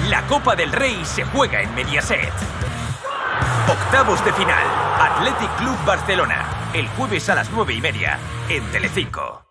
La Copa del Rey se juega en Mediaset. Octavos de final. Athletic Club Barcelona. El jueves a las 9:30 en Telecinco.